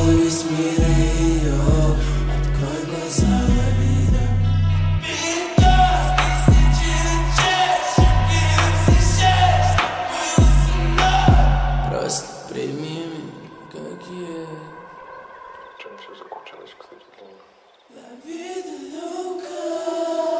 весь мир и ее. Открой глаза, лови, да. Просто прими меня, как я. Чем все закончилось, кстати, для них? La vida loca.